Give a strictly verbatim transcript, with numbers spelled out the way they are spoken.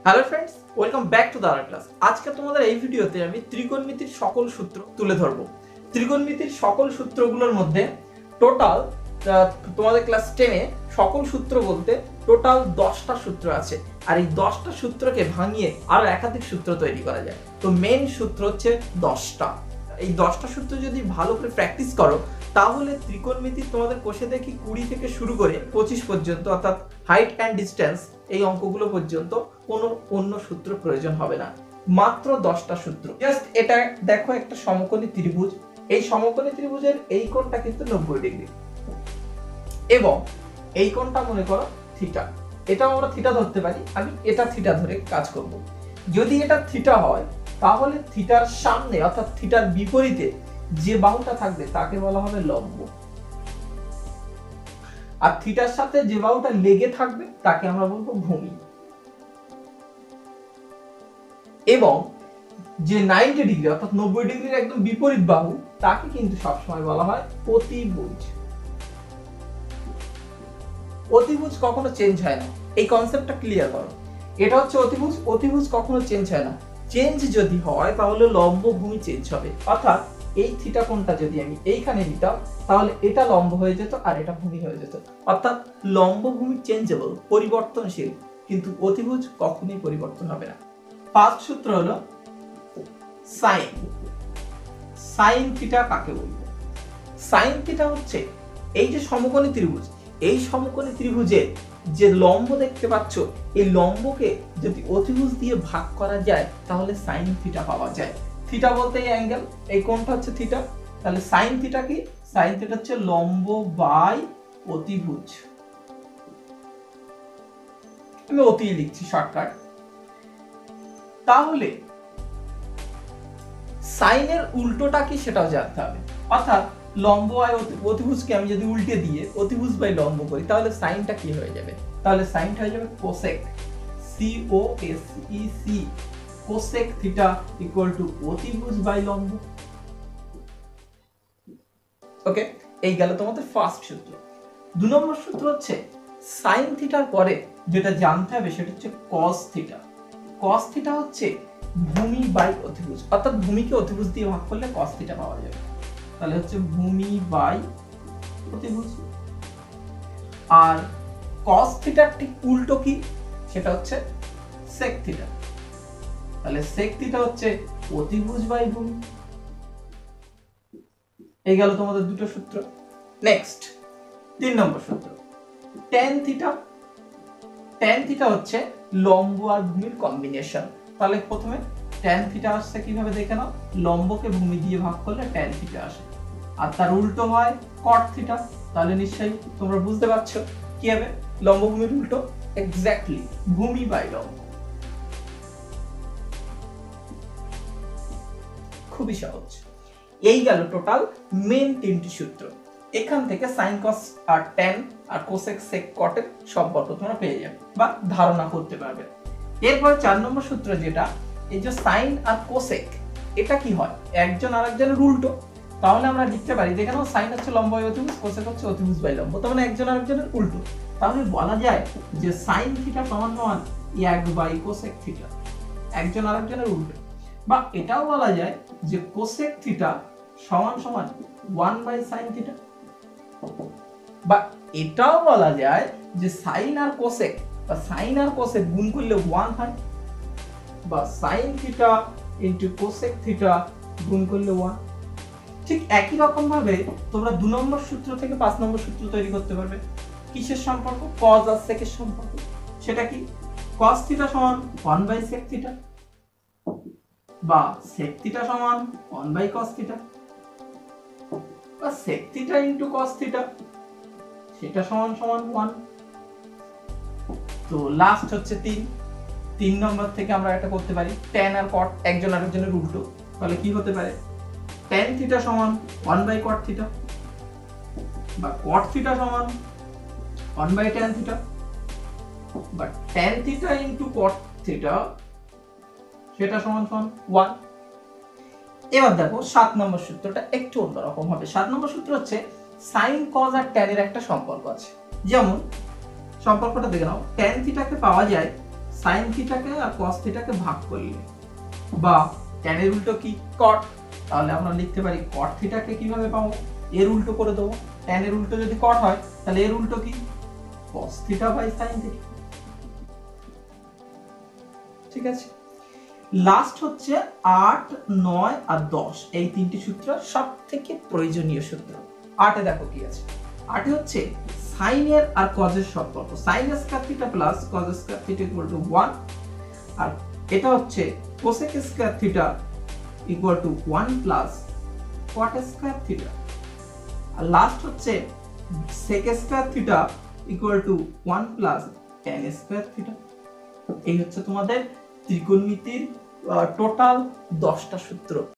Hello friends, welcome back to the our class. আজকে তোমাদের এই ভিডিওতে আমি ত্রিকোণমিতির সকল সূত্র তুলে ধরব। ত্রিকোণমিতির সকল সূত্রগুলোর মধ্যে টোটাল তোমাদের ক্লাস টেনে সকল সূত্র বলতে টোটাল দশটা সূত্র আছে, আর এই দশটা সূত্রকে ভাঙিয়ে আরো একাধিক সূত্র তৈরি করা যায়। তো মেন সূত্র হচ্ছে দশটা। এই দশটা সূত্র যদি ভালো করে প্র্যাকটিস করো তাহলে ত্রিকোণমিতি তোমাদের কোষে দেখি কুড়ি থেকে শুরু করে পঁচিশ পর্যন্ত, অর্থাৎ হাইট অ্যান্ড ডিস্টেন্স এই অঙ্কগুলো পর্যন্ত কোনো অন্য সূত্র প্রয়োজন হবে না। মাত্র দশটা সূত্র। জাস্ট এটা দেখো, একটা সমকোণী ত্রিভুজ। এই সমকোণী ত্রিভুজের এই কোণটা কিন্তু নব্বই ডিগ্রি এবং এই কোণটা মনে করো থিটা। এটা আমরা থিটা ধরতে পারি। আমি এটা থিটা ধরে কাজ করব। যদি এটা থিটা হয় তাহলে থিটার সামনে অর্থাৎ থিটার বিপরীতে যে বাহুটা থাকবে তাকে বলা হবে লম্ব, আর থিটার সাথে যে বাহুটা লেগে থাকবে তাকে আমরা বলবো ভূমি। এবং যে নব্বই ডিগ্রি অর্থাৎ নব্বই ডিগ্রির একদম বিপরীত বাহু তাকে কিন্তু সবসময় বলা হয় অতিভুজ। অতিভুজ কখনো চেঞ্জ হয় না, এই কনসেপ্টটা ক্লিয়ার করো। এটা হচ্ছে অতিভুজ। অতিভুজ কখনো চেঞ্জ হয় না। চেঞ্জ যদি হয় তাহলে লম্ব ভূমি চেঞ্জ হবে। অর্থাৎ এই থিটা কোণটা যদি আমি এইখানে নিতাম তাহলে এটা লম্ব হয়ে যেত আর এটা ভূমি হয়ে যেত। অর্থাৎ লম্ব ভূমি চেঞ্জেবল, পরিবর্তনশীল, কিন্তু অতিভুজ কখনোই পরিবর্তন হবে না। ফার্স্ট সূত্র হলো সাইন। সাইন থিটা কাকে বলবো? সাইন থিটা হচ্ছে এই যে সমকোণী ত্রিভুজ, এই সমকোণী ত্রিভুজে যে লম্ব দেখতে পাচ্ছ, এই লম্বকে যদি অতিভুজ দিয়ে ভাগ করা যায় তাহলে সাইন থিটা পাওয়া যায়। থিটা বলতে এই অ্যাঙ্গেল, এই কোণটা হচ্ছে থিটা। তাহলে সাইন থিটা কি? সাইন থিটা হচ্ছে লম্ব বাই অতিভুজ। আমি অতি লিখছি শর্টকাট। তাহলে সাইনের উল্টোটা কি সেটাও জানতে হবে। অর্থাৎ লম্ব আর অতিভুজকে আমি যদি উল্টে দিয়ে অতিভুজ বাই লম্ব করি তাহলে সাইনটা কি হয়ে যাবে? তাহলে সাইনটা হয়ে যাবে cosec, C O S E C, cosec theta equal to অতিভুজ বাই লম্ব। ওকে, এই গেল তোমাদের ফার্স্ট সূত্র। দু নম্বর সূত্র হচ্ছে সাইন থিটার পরে যেটা জানতে হবে সেটা হচ্ছে কস থিটা। কস থিটা হচ্ছে ভূমি বাই অতিভুজ, অর্থাৎ ভূমিকে অতিভুজ দিয়ে ভাগ করলে কস থিটা পাওয়া যাবে। তাহলে হচ্ছে ভূমি বাই অতিভুজ। আর কস থিটার ঠিক উল্টো কি? সেটা হচ্ছে সেক থিটা। তাহলে সেক থিটা হচ্ছে অতিভুজ বাই ভূমি। এই গেল তোমাদের দুটো সূত্র। নেক্সট তিন নম্বর সূত্র ট্যান থিটা। ট্যান থিটা হচ্ছে লম্ব আর ভূমির কম্বিনেশন। তাহলে প্রথমে ট্যান থিটা আসছে কিভাবে দেখে নাও। লম্বকে ভূমি দিয়ে ভাগ করলে ট্যান থিটা আসে, আর তার উল্টো হয় কট থিটা। তাহলে নিশ্চয়ই তোমরা বুঝতে পারছো কি হবে লম্ব ভূমির উল্টো। এক্স্যাক্টলি ভূমি বাই লম্ব। খুবই সহজ। এই গেল টোটাল মেন তিনটি সূত্র। এখান থেকে সাইন কস আর ট্যান আর কোসেক সেক কটের সম্পর্ক তোমরা পেয়ে যাবে বা ধারণা করতে পারবে। এরপর চার নম্বর সূত্র যেটা, এই যে সাইন আর কোসেক, এটা কি হয়? একজন আরেকজনের উল্টো। তাহলে আমরা লিখতে পারি যেখানে সাইন হচ্ছে লম্ব বাই অতিভুজ, কোসেক হচ্ছে অতিভুজ বাই লম্ব, তার মানে একজন আরেকজনের উল্টো। তাহলে বলা যায় যে সাইন থিটা সমান সমান এক বাই কোসেক থিটা, একজন আরেকজনের উল্টো। বা এটাও বলা যায় যে কোসেক থিটা সমান সমান ওয়ান বাই সাইন থিটা। বা এটাও বলা যায় যে সাইন আর কোসেক বা সাইন আর কোসেক গুণ করলে ওয়ান হয়, বা sine theta into cosec theta গুণ করলে ওয়ান। ঠিক একই রকম ভাবে তোমরা দু নম্বর সূত্র থেকে পাঁচ নম্বর সূত্র তৈরি করতে পারবে। কিসের সম্পর্ক? কজ আর সেকের সম্পর্ক। সেটা কি? কস থিটা সমান ওয়ান বাই সেক থিটা, বা সেক থিটা সমান ওয়ান বাই কস থিটা, বা sec theta into cos theta, সেটা সমান সমান ওয়ান। তো লাস্ট হচ্ছে তিন। তিন নম্বর থেকে আমরা এটা করতে পারি ট্যান আর কট একজন আরেকজনের উল্টো। তাহলে কি হতে পারে? ট্যান থিটা সমান ওয়ান বাই কট থিটা, বা কট থিটা সমান ওয়ান বাই ট্যান থিটা, বা tan theta into cot theta সেটা সমান সমান ওয়ান। এবার দেখো সাত নম্বর সূত্রটা একটু অন্যরকম হবে। সাত নম্বর সূত্র হচ্ছে সাইন কজ আর ট্যানের একটা সম্পর্ক আছে। যেমন সম্পর্কটা দেখে নাও, ট্যান থিটাকে পাওয়া যায় সাইন থিটাকে আর কস থিটাকে ভাগ করলে, বা ট্যান এর উল্টো কি কট, তাহলে আমরা লিখতে পারি কট থিটাকে কিভাবে পাবো, এর উল্টো করে দেবো। ট্যান এর উল্টো যদি কট হয় তাহলে এর উল্টো কি cos theta by sine theta. ঠিক আছে, লাস্ট হচ্ছে আট, নয় আর দশ, এই তিনটি সূত্র সব থেকে প্রয়োজনীয় সূত্র। আটে দেখো কি আছে, আটে হচ্ছে সাইনের আর কজের সম্পর্ক, sine square theta plus cos square theta equal to one, আর এটা হচ্ছে cosec square theta equal to one plus cot square theta, আর লাস্ট হচ্ছে sec square theta equal to one plus tan square theta. এই হচ্ছে তোমাদের ত্রিকোণমিতির total দশটা সূত্র।